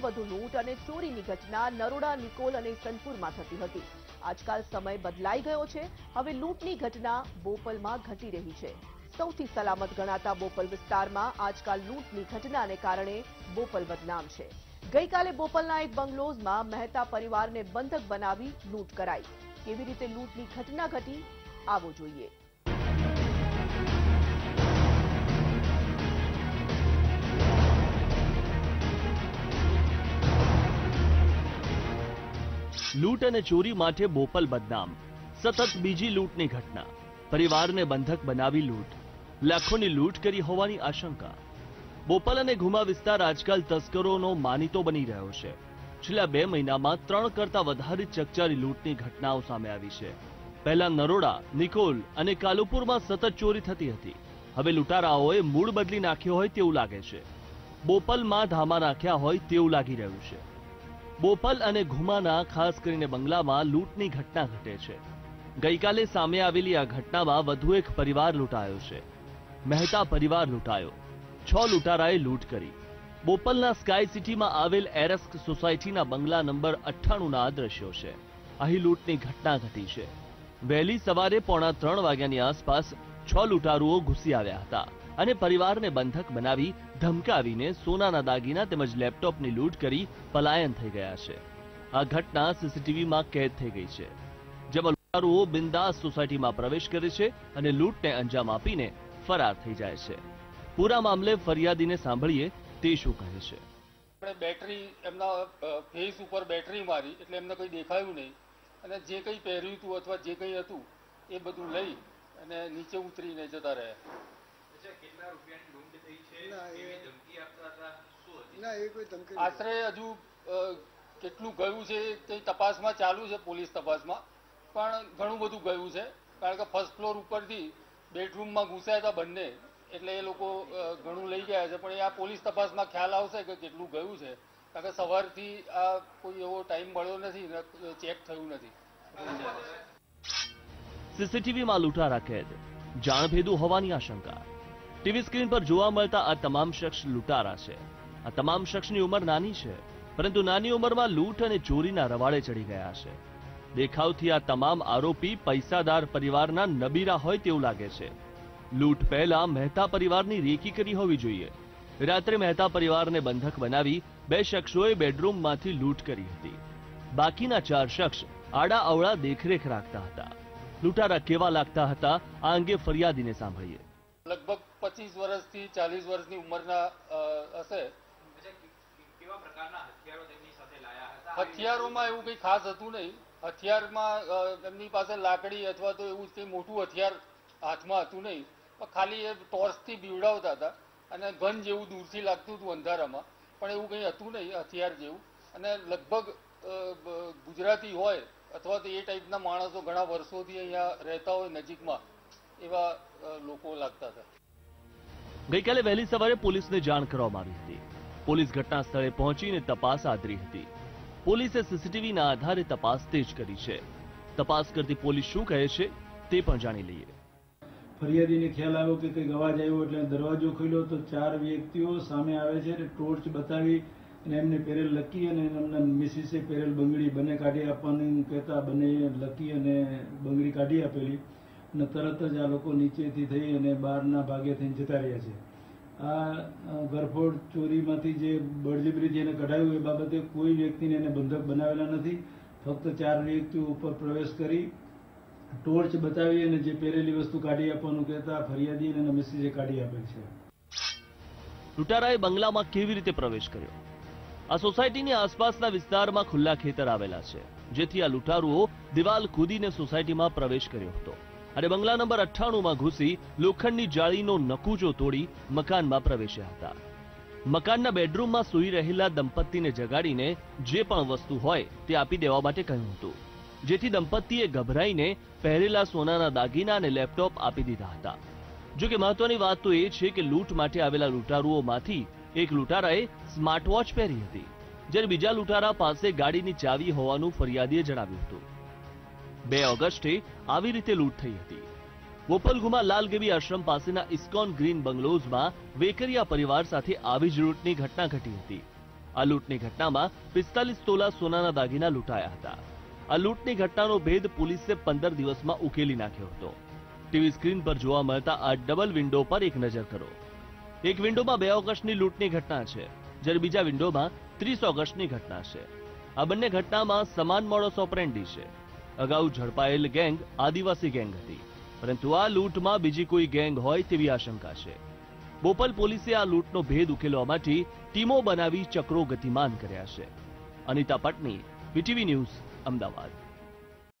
વધુ લૂંટ અને ચોરીની ઘટના નરોડા, નિકોલ અને સનપુરમાં થતી હતી। આજકાલ સમય બદલાઈ ગયો છે। હવે લૂંટની ઘટના બોપલમાં ઘટી રહી છે। સૌથી સલામત ગણાતા બોપલ વિસ્તારમાં આજકાલ લૂંટની ઘટનાને કારણે બોપલ બદનામ છે। ગઈકાલે બોપલના એક બંગલોઝમાં મહેતા પરિવારને બંધક બનાવી લૂંટ કરાઈ। કેવી રીતે લૂંટની ઘટના ઘટી, આવો જોઈએ। लूट અને ચોરી માટે બોપલ બદનામ। સતત બીજી લૂંટની ઘટના। પરિવારને બંધક બનાવી લૂંટ, લાખોની લૂંટ કરી હોવાની આશંકા। બોપલ અને ઘુમા વિસ્તાર આજકાલ તસ્કરોનો માનીતો બની રહ્યો છે। છેલ્લા 2 મહિનામાં 3 કરતા વધારે ચકચારી લૂંટની ઘટનાઓ સામે આવી છે। પહેલા નરોડા, નિકોલ અને કાલુપુરમાં સતત ચોરી થતી હતી। હવે લૂંટારાઓએ મૂળ બદલી નાખ્યો હોય તેવું લાગે છે। બોપલમાં ધામા નાખ્યા હોય તેવું લાગી રહ્યું છે। બોપલ અને ઘુમાના ખાસ કરીને બંગલામાં લૂંટની ઘટના ઘટે છે। ગઈકાલે સામે આવેલી આ ઘટનામાં વધુ એક પરિવાર લૂંટાયો છે। મહેતા પરિવાર લૂંટાયો। 6 લૂંટારાએ લૂંટ કરી। બોપલના સ્કાય સિટીમાં આવેલ એરસ્ક સોસાયટીના બંગલા નંબર 98ના દ્રશ્યો છે। અહીં લૂંટની ઘટના ઘટી છે। વહેલી સવારે 2:45 વાગ્યાની આસપાસ 6 લૂંટારુઓ ઘૂસી આવ્યા હતા અને પરિવારને બંધક બનાવી ધમકાવીને સોનાના દાગીના તેમજ લેપટોપની લૂંટ કરી પલાયન થઈ ગયા છે। આ ઘટના સીસીટીવીમાં કેદ થઈ ગઈ છે, જેમાં લૂંટારુઓ બિંદાસ સોસાયટીમાં પ્રવેશ કરે છે અને લૂંટને અંજામ આપીને ફરાર થઈ જાય છે। પૂરા મામલે ફરિયાદીને સાંભળીએ તે શું કહે છે। આપણે બેટરી એમના ફેસ ઉપર બેટરી મારી એટલે એમને કંઈ દેખાયું નહીં અને જે કંઈ પહેર્યું હતું અથવા જે કંઈ હતું એ બધું લઈ અને નીચે ઉતરીને જતા રહ્યા। આશરે હજુ કેટલું ગયું છે તે તપાસમાં ચાલુ છે, પોલીસ તપાસમાં, પણ ઘણું બધું ગયું છે। કારણ કે ફર્સ્ટ ફ્લોર ઉપરથી બેડરૂમમાં ઘૂસ્યા હતા બંને, એટલે એ લોકો ઘણું લઈ ગયા છે, પણ એ આ પોલીસ તપાસમાં ખ્યાલ આવશે કે કેટલું ગયું છે। કારણ કે સવારથી આ કોઈ એવો ટાઈમ મળ્યો નથી, ચેક થયું નથી। સીસીટીવીમાં લૂંટારા કેદ, જાણભેદુ હોવાની આશંકા। ટીવી સ્ક્રીન પર જોવા મળતા આ તમામ શખ્સ લૂંટારા છે। આ તમામ શખ્સની ઉંમર નાની છે, પરંતુ નાની ઉંમરમાં લૂંટ અને ચોરીના રવાડે ચડી ગયા છે। દેખાવથી આ તમામ આરોપી પૈસાદાર પરિવારના નબીરા હોય તેવું લાગે છે। લૂંટ પહેલા મહેતા પરિવારની રેકી કરી હોવી જોઈએ। રાત્રે મહેતા પરિવારને બંધક બનાવી 2 શખ્સોએ બેડરૂમમાંથી લૂંટ કરી હતી। બાકીના 4 શખ્સ આડા અવળા દેખરેખ રાખતા હતા। લૂંટારા કેવા લાગતા હતા, આ અંગે ફરિયાદીને સાંભળીએ। લગભગ 25 વર્ષથી 40 વર્ષની ઉંમરના હશે। હથિયારોમાં એવું કંઈ ખાસ હતું નહીં। હથિયારમાં એમની પાસે લાકડી અથવા તો એવું કંઈ મોટું હથિયાર હાથમાં હતું નહીં, પણ ખાલી એ ટોર્ચથી બીવડાવતા હતા અને ગન જેવું દૂરથી લાગતું હતું અંધારામાં, પણ એવું કંઈ હતું નહીં હથિયાર જેવું। અને લગભગ ગુજરાતી હોય અથવા તો એ ટાઈપના માણસો ઘણા વર્ષોથી અહીંયા રહેતા હોય નજીકમાં, એવા લોકો લાગતા હતા। ગઈકાલે વહેલી સવારે પોલીસને જાણ કરવામાં આવી હતી। પોલીસ ઘટના સ્થળે પહોંચીને તપાસ આદરી હતી। પોલીસે સીસીટીવીના આધારે તપાસ તેજ કરી છે। તપાસ કરતી પોલીસ શું કહે છે તે પણ જાણી લઈએ। ફરિયાદીને ખ્યાલ આવ્યો કે કંઈક અવાજ આવ્યો એટલે દરવાજો ખોલ્યો તો 4 વ્યક્તિઓ સામે આવે છે અને ટોર્ચ બતાવી અને એમને પહેરેલ લકી અને એમના મિસિસે પહેરેલ બંગડી બંને કાઢી આપવાનું કહેતા બંને લકી અને બંગડી કાઢી આપેલી અને તરત જ આ લોકો નીચેથી થઈ અને બહારના ભાગે થઈને જતા રહ્યા છે। આ ગરફોડ ચોરીમાંથી જે બળજબરીથી એને કઢાયું એ બાબતે કોઈ વ્યક્તિને એને બંધક બનાવેલા નથી। ફક્ત 4 વ્યક્તિઓ ઉપર પ્રવેશ કરી ટોર્ચ બતાવી અને જે પહેરેલી વસ્તુ કાઢી આપવાનું કહેતા ફરિયાદી અને મિસિસે કાઢી આપેલ છે। લૂંટારાએ બંગલામાં કેવી રીતે પ્રવેશ કર્યો? આ સોસાયટીની આસપાસના વિસ્તારમાં ખુલ્લા ખેતર આવેલા છે, જેથી આ લૂંટારુઓ દિવાલ કૂદીને સોસાયટીમાં પ્રવેશ કર્યો હતો અને બંગલા નંબર 98માં ઘૂસી લોખંડની જાળીનો નકૂચો તોડી મકાનમાં પ્રવેશ્યા હતા। મકાનના બેડરૂમમાં સૂઈ રહેલા દંપતીને જગાડીને જે પણ વસ્તુ હોય તે આપી દેવા માટે કહ્યું હતું, જેથી દંપતીએ ગભરાઈને પહેરેલા સોનાના દાગીના અને લેપટોપ આપી દીધા હતા। જો કે મહત્વની વાત તો એ છે કે લૂંટ માટે આવેલા લૂંટારુઓમાંથી એક લૂંટારાએ સ્માર્ટ વોચ પહેરી હતી, જ્યારે બીજા લૂંટારા પાસે ગાડીની ચાવી હોવાનું ફરિયાદીએ જણાવ્યું હતું। 2 ઓગસ્ટે આવી રીતે લૂંટ થઈ હતી। બોપલગુમા લાલગેવી આશ્રમ પાસેના ઇસ્કોન ગ્રીન બંગલોઝમાં વેકરિયા પરિવાર સાથે આવી જ લૂંટની ઘટના ઘટી હતી। આ લૂંટની ઘટનામાં 45 તોલા સોનાના દાગીના લૂંટાયા હતા. આ લૂંટની ઘટનાનો ભેદ પોલીસે 15 દિવસમાં ઉકેલી નાખ્યો હતો. ટીવી સ્ક્રીન પર જોવા મળતા આ ડબલ વિન્ડો પર એક નજર કરો. એક વિન્ડોમાં 2 ઓગસ્ટની લૂંટની ઘટના છે, જ્યારે બીજા વિન્ડોમાં 30 ઓગસ્ટની ઘટના છે. આ બંને ઘટનામાં સમાન મોડસ ઓપરેન્ડી છે. અગાઉ ઝડપાયેલ ગેંગ આદિવાસી ગેંગ હતી, પરંતુ આ લૂંટમાં બીજી કોઈ ગેંગ હોય તેવી આશંકા છે. બોપલ પોલીસે આ લૂંટનો ભેદ ઉકેલવા માટે ટીમો બનાવી ચક્રો ગતિમાન કર્યા છે. Anita Patni, VTV news, Ahmedabad.